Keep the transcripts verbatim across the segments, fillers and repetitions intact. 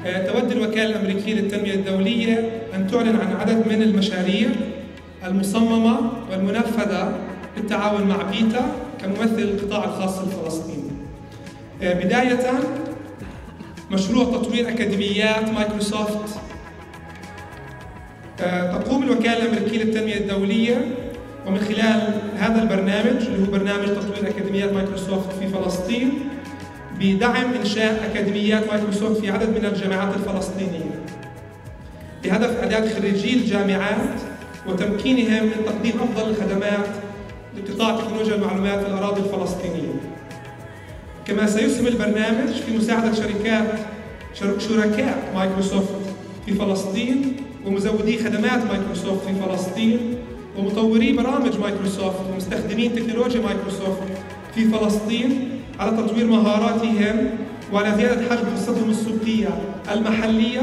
تود الوكالة الأمريكية للتنمية الدولية أن تعلن عن عدد من المشاريع المصممة والمنفذة بالتعاون مع بيتا كممثل القطاع الخاص الفلسطيني. بداية، مشروع تطوير أكاديميات مايكروسوفت. تقوم الوكالة الأمريكية للتنمية الدولية ومن خلال هذا البرنامج اللي هو برنامج تطوير أكاديميات مايكروسوفت في فلسطين بدعم إنشاء أكاديميات مايكروسوفت في عدد من الجامعات الفلسطينية بهدف إعداد خريجي الجامعات وتمكينهم من تقديم أفضل الخدمات لقطاع تكنولوجيا المعلومات في الأراضي الفلسطينية. كما سيسهم البرنامج في مساعدة شركات شركاء مايكروسوفت في فلسطين ومزودي خدمات مايكروسوفت في فلسطين ومطوري برامج مايكروسوفت ومستخدمين تكنولوجيا مايكروسوفت في فلسطين على تطوير مهاراتهم وعلى زيادة حجم حصتهم السوقية المحلية،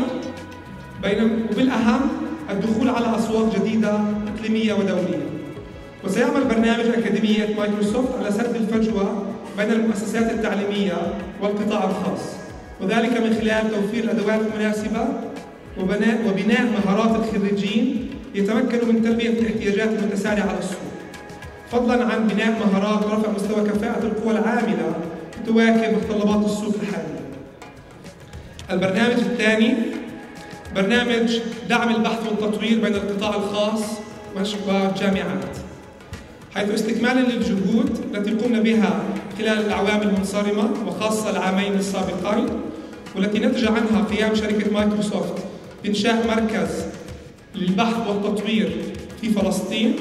وبالأهم الدخول على أسواق جديدة إقليمية ودولية. وسيعمل برنامج أكاديمية مايكروسوفت على سد الفجوة بين المؤسسات التعليمية والقطاع الخاص، وذلك من خلال توفير الأدوات المناسبة وبناء مهارات الخريجين يتمكنوا من تلبية الاحتياجات المتسارعة على السوق، فضلاً عن بناء مهارات ورفع مستوى كفاءة القوى العاملة لتواكب متطلبات السوق الحالية. البرنامج الثاني برنامج دعم البحث والتطوير بين القطاع الخاص والجامعات، حيث استكمالاً للجهود التي قمنا بها خلال الأعوام المنصرمة وخاصة العامين السابقين، والتي نتج عنها قيام شركة مايكروسوفت بإنشاء مركز للبحث والتطوير في فلسطين.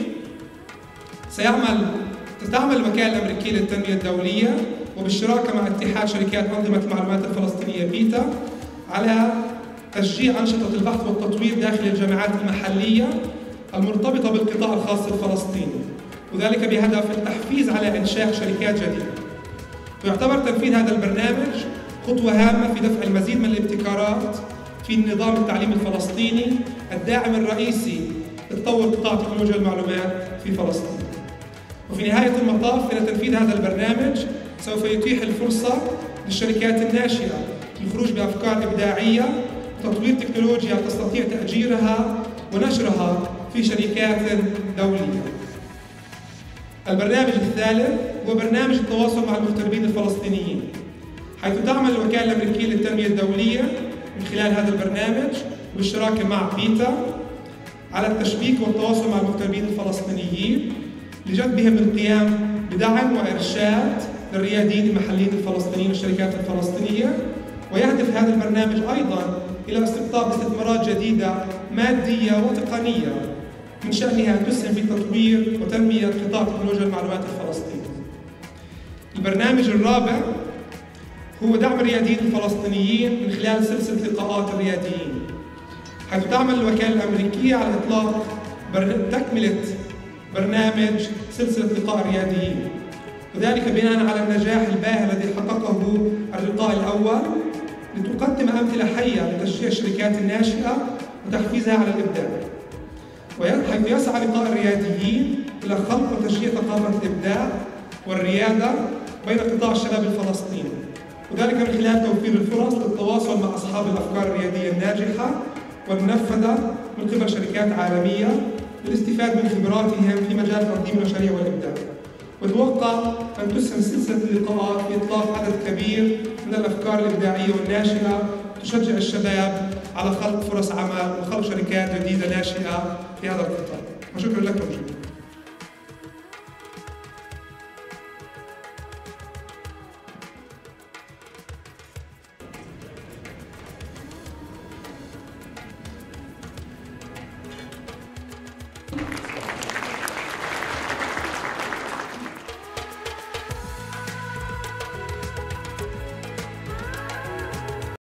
سيعمل تعمل الوكالة الأمريكية للتنمية الدولية وبالشراكة مع اتحاد شركات أنظمة المعلومات الفلسطينية بيتا على تشجيع أنشطة البحث والتطوير داخل الجامعات المحلية المرتبطة بالقطاع الخاص الفلسطيني، وذلك بهدف التحفيز على إنشاء شركات جديدة. ويعتبر تنفيذ هذا البرنامج خطوة هامة في دفع المزيد من الابتكارات في النظام التعليمي الفلسطيني الداعم الرئيسي لتطور قطاع تكنولوجيا المعلومات في فلسطين. وفي نهاية المطاف فإن تنفيذ هذا البرنامج سوف يتيح الفرصة للشركات الناشئة للخروج بأفكار إبداعية وتطوير تكنولوجيا تستطيع تأجيرها ونشرها في شركات دولية. البرنامج الثالث هو برنامج التواصل مع المغتربين الفلسطينيين، حيث تعمل الوكالة الأمريكية للتنمية الدولية من خلال هذا البرنامج بالشراكة مع بيتا على التشبيك والتواصل مع المغتربين الفلسطينيين لجذبهم للقيام بدعم وإرشاد للرياديين المحليين الفلسطينيين والشركات الفلسطينية. ويهدف هذا البرنامج أيضاً إلى استقطاب استثمارات جديدة مادية وتقنية من شأنها أن تسهم في تطوير وتنمية قطاع تكنولوجيا المعلومات الفلسطيني. البرنامج الرابع هو دعم الرياديين الفلسطينيين من خلال سلسلة لقاءات الرياديين، حيث تعمل الوكالة الأمريكية على إطلاق تكملة برنامج سلسلة لقاء الرياديين، وذلك بناء على النجاح الباهر الذي حققه اللقاء الأول لتقدم أمثلة حية لتشجيع الشركات الناشئة وتحفيزها على الإبداع. حيث يسعى لقاء الرياديين إلى خلق وتشجيع ثقافة الإبداع والريادة بين قطاع الشباب الفلسطيني، وذلك من خلال توفير الفرص للتواصل مع أصحاب الأفكار الريادية الناجحة والمنفذة من قبل شركات عالمية للاستفادة من خبراتهم في مجال تقديم المشاريع والإبداع. وتوقع أن تسهم سلسلة اللقاءات في إطلاق عدد كبير من الأفكار الإبداعية والناشئة تشجع الشباب على خلق فرص عمل وخلق شركات جديدة ناشئة في هذا القطاع. وشكرا لكم جميعا.